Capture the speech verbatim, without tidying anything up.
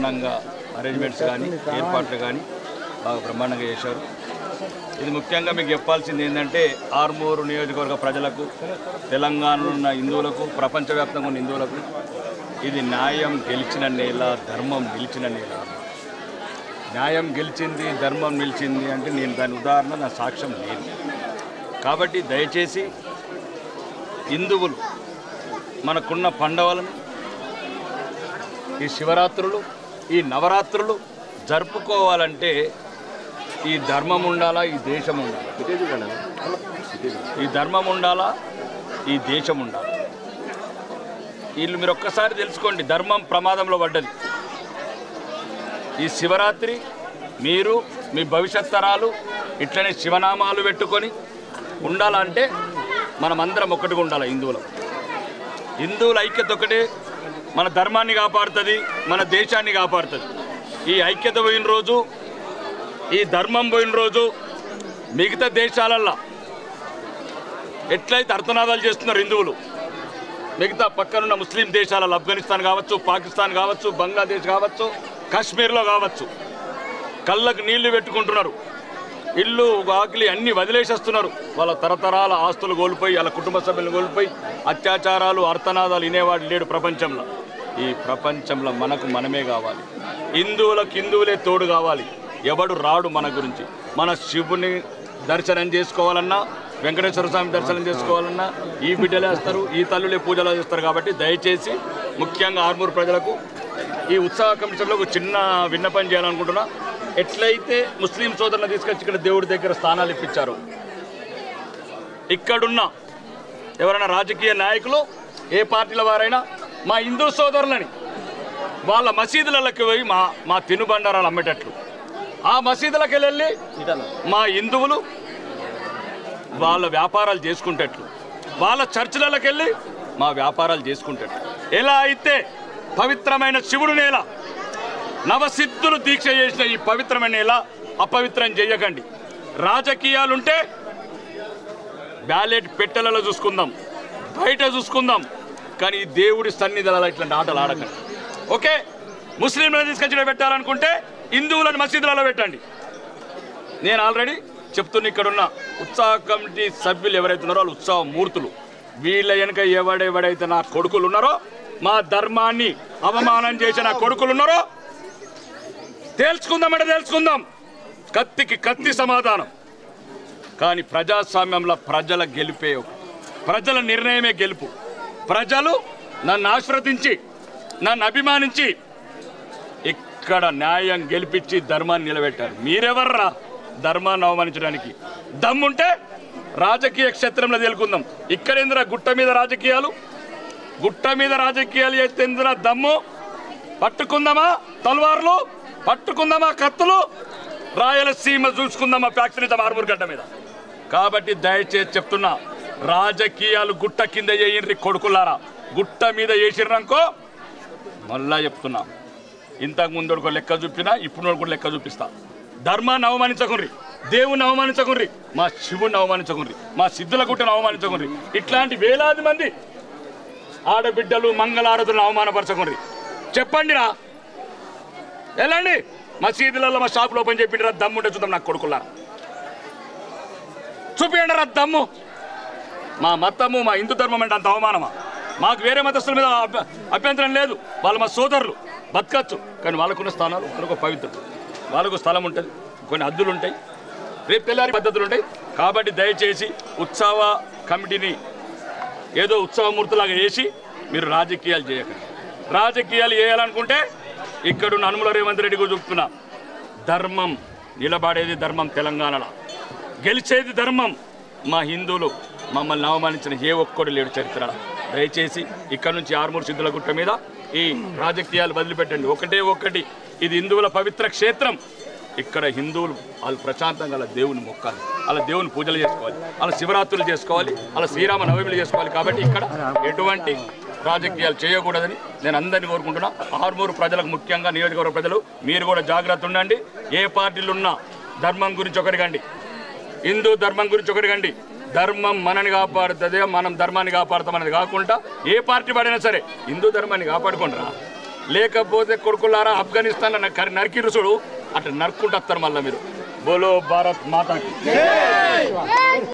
బ్రహ్మాండంగా అరేంజ్మెంట్స్ కానీ ఏర్పాట్లు కానీ బాగా బ్రహ్మాండంగా చేశారు. ఇది ముఖ్యంగా మీకు చెప్పాల్సింది ఏంటంటే ఆర్మూరు నియోజకవర్గ ప్రజలకు, తెలంగాణలో ఉన్న హిందువులకు, ప్రపంచవ్యాప్తంగా ఉన్న హిందువులకు ఇది న్యాయం గెలిచిన నేల, ధర్మం నిలిచిన నేల. న్యాయం గెలిచింది, ధర్మం నిలిచింది అంటే నేను దాని ఉదాహరణ, నా సాక్ష్యం లేదు. కాబట్టి దయచేసి హిందువులు మనకున్న పండుగలను, ఈ శివరాత్రులు, ఈ నవరాత్రులు జరుపుకోవాలంటే ఈ ధర్మం ఉండాలా, ఈ దేశం ఉండాలా. ఈ ధర్మం ఉండాలా, ఈ దేశం ఉండాలి. వీళ్ళు మీరు ఒక్కసారి తెలుసుకోండి, ధర్మం ప్రమాదంలో పడ్డది. ఈ శివరాత్రి మీరు మీ భవిష్యత్ తరాలు ఇట్లనే శివనామాలు పెట్టుకొని ఉండాలంటే మనమందరం ఒకటిగా ఉండాలి. హిందువులు హిందువుల ఐక్యత ఒకటే మన ధర్మాన్ని కాపాడుతుంది, మన దేశాన్ని కాపాడుతుంది. ఈ ఐక్యత పోయిన రోజు, ఈ ధర్మం పోయిన రోజు మిగతా దేశాలల్లో ఎట్లయితే అర్థనాదాలు చేస్తున్నారు హిందువులు, మిగతా పక్కనున్న ముస్లిం దేశాలలో ఆఫ్ఘనిస్తాన్ కావచ్చు, పాకిస్తాన్ కావచ్చు, బంగ్లాదేశ్ కావచ్చు, కాశ్మీర్లో కావచ్చు, కళ్ళకు నీళ్లు పెట్టుకుంటున్నారు, ఇల్లు ఆకిలి అన్నీ వదిలేసేస్తున్నారు. వాళ్ళ తరతరాల ఆస్తులు కోల్పోయి, వాళ్ళ కుటుంబ సభ్యులు కోల్పోయి, అత్యాచారాలు, అర్థనాదాలు వినేవాడు లేడు ప్రపంచంలో. ఈ ప్రపంచంలో మనకు మనమే కావాలి, హిందువులకు హిందువులే తోడు కావాలి. ఎవడు రాడు మన గురించి. మన శివుని దర్శనం చేసుకోవాలన్నా, వెంకటేశ్వర స్వామి దర్శనం చేసుకోవాలన్నా ఈ బిడ్డలే వస్తారు, ఈ తల్లులే పూజలు చేస్తారు. కాబట్టి దయచేసి ముఖ్యంగా ఆర్మూరు ప్రజలకు ఈ ఉత్సవ కమిషన్లో ఒక చిన్న విన్నపం చేయాలనుకుంటున్నా. ఎట్లయితే ముస్లిం సోదరులను తీసుకొచ్చి ఇక్కడ దేవుడి దగ్గర స్థానాలు ఇప్పించారు, ఇక్కడున్న ఎవరైనా రాజకీయ నాయకులు, ఏ పార్టీల వారైనా మా హిందూ సోదరులని వాళ్ళ మసీదులకి పోయి మా మా తినుబండారాలు అమ్మేటట్లు, ఆ మసీదులకు వెళ్ళి మా హిందువులు వాళ్ళ వ్యాపారాలు చేసుకుంటట్లు, వాళ్ళ చర్చిలకి వెళ్ళి మా వ్యాపారాలు చేసుకుంటట్లు. ఎలా అయితే పవిత్రమైన శివుడు నేల, నవసిద్ధులు దీక్ష చేసిన ఈ పవిత్రమైన నేల అపవిత్రం చేయకండి. రాజకీయాలుంటే బ్యాలెట్ పెట్టెలలో చూసుకుందాం, బయట చూసుకుందాం, కానీ దేవుడి సన్నిధులలో ఇట్లాంటి ఆటలు ఆడకండి. ఓకే, ముస్లింలను తీసుకొచ్చి పెట్టాలనుకుంటే హిందువులను మసీదులలో పెట్టండి. నేను ఆల్రెడీ చెప్తున్నా, ఇక్కడున్న ఉత్సవ కమిటీ సభ్యులు ఎవరైతే ఉన్నారో వాళ్ళు ఉత్సవ మూర్తులు. వీళ్ళ వెనుక ఎవడెవడైతే నా కొడుకులు ఉన్నారో, మా ధర్మాన్ని అవమానం చేసిన కొడుకులు ఉన్నారో తేల్చుకుందామంటే తేల్చుకుందాం, కత్తికి కత్తి సమాధానం. కానీ ప్రజాస్వామ్యంలో ప్రజల గెలిపే, ప్రజల నిర్ణయమే గెలుపు. ప్రజలు నన్ను ఆశ్రదించి, నన్ను అభిమానించి ఇక్కడ న్యాయం గెలిపించి ధర్మాన్ని నిలబెట్టారు. మీరెవర్రా ధర్మాన్ని అవమానించడానికి? దమ్ముంటే రాజకీయ క్షేత్రంలో తేలుకుందాం. ఇక్కడేంద్ర గుట్ట మీద రాజకీయాలు, గుట్ట మీద రాజకీయాలు చేస్తేంద్ర దమ్ము. పట్టుకుందామా తల్వార్లు, పట్టుకుందామా కత్తులు, రాయలసీమ చూసుకుందామా ఫ్యాక్టరీ ఆర్మూరు గడ్డ మీద. కాబట్టి దయచేసి చెప్తున్నా, రాజకీయాలు గుట్ట కింద చేయండి కొడుకులారా. గుట్ట మీద చేసిర్రనుకో మళ్ళా చెప్తున్నా, ఇంతకు ముందు ఒక లెక్క చూపినా ఇప్పుడు కూడా లెక్క చూపిస్తా. ధర్మాన్ని అవమానించకుండ్రి, దేవుని అవమానించకుండ్రి, మా శివుని అవమానించకుండ్రి, మా సిద్ధుల గుట్టను అవమానించకుండ్రి. ఇట్లాంటి వేలాది మంది ఆడబిడ్డలు మంగళారతులను అవమానపరచకుండ్రి. చెప్పండి రా, వెళ్ళండి మసీదులలో, మా షాపులు ఓపెన్ చెప్పిండి రా, దమ్ముంటే చూద్దాం. నాకు కొడుకులారా చూపించండి రా దమ్ము. మా మతము, మా హిందూ ధర్మం అంటే అంత అవమానమా? మాకు వేరే మతస్థుల మీద అభ్యంతరం లేదు, వాళ్ళు మా సోదరులు, బతకచ్చు. కానీ వాళ్ళకున్న స్థానాలు, వాళ్ళకు పవిత్రం, వాళ్ళకు స్థలం ఉంటుంది, కొన్ని హద్దులు ఉంటాయి, రేపు తెల్లారి పద్ధతులు ఉంటాయి. కాబట్టి దయచేసి ఉత్సవ కమిటీని ఏదో ఉత్సవమూర్తిలాగా చేసి మీరు రాజకీయాలు చేయకండి. రాజకీయాలు చేయాలనుకుంటే ఇక్కడున్న అనుముల రేవంత్ రెడ్డి కూడా చెప్తున్నా, ధర్మం నిలబడేది ధర్మం, తెలంగాణలో గెలిచేది ధర్మం. మా హిందువులు మమ్మల్ని అవమానించిన ఏ ఒక్కడు లేడు చరిత్ర. దయచేసి ఇక్కడ నుంచి ఆర్మూరు సిద్ధుల గుట్ట మీద ఈ రాజకీయాలు వదిలిపెట్టండి. ఒకటే ఒక్కటి, ఇది హిందువుల పవిత్ర క్షేత్రం. ఇక్కడ హిందువులు వాళ్ళు ప్రశాంతంగా అలా దేవుని మొక్కాలి, అలా దేవుని పూజలు చేసుకోవాలి, అలా శివరాత్రులు చేసుకోవాలి, అలా శ్రీరామ నవమిలు చేసుకోవాలి. కాబట్టి ఇక్కడ ఎటువంటి రాజకీయాలు చేయకూడదని నేను అందరినీ కోరుకుంటున్నా. ఆర్మూరు ప్రజలకు, ముఖ్యంగా నియోజకవర్గ ప్రజలు, మీరు కూడా జాగ్రత్త ఉండండి. ఏ పార్టీలు ఉన్నా ధర్మం గురించి ఒకటిగండి, హిందూ ధర్మం గురించి ఒకటిగండి. ధర్మం మనని కాపాడుతుంది, మనం ధర్మాన్ని కాపాడుతాం అనేది కాకుండా ఏ పార్టీ పడినా సరే హిందూ ధర్మాన్ని కాపాడుకుంటారా. లేకపోతే కొడుకులారా ఆఫ్ఘనిస్తాన్ నరికిరు చూడు అట్లా నరుక్కుంటూ వస్తారు మళ్ళీ మీరు. బోలో భారత్ మాతాకి.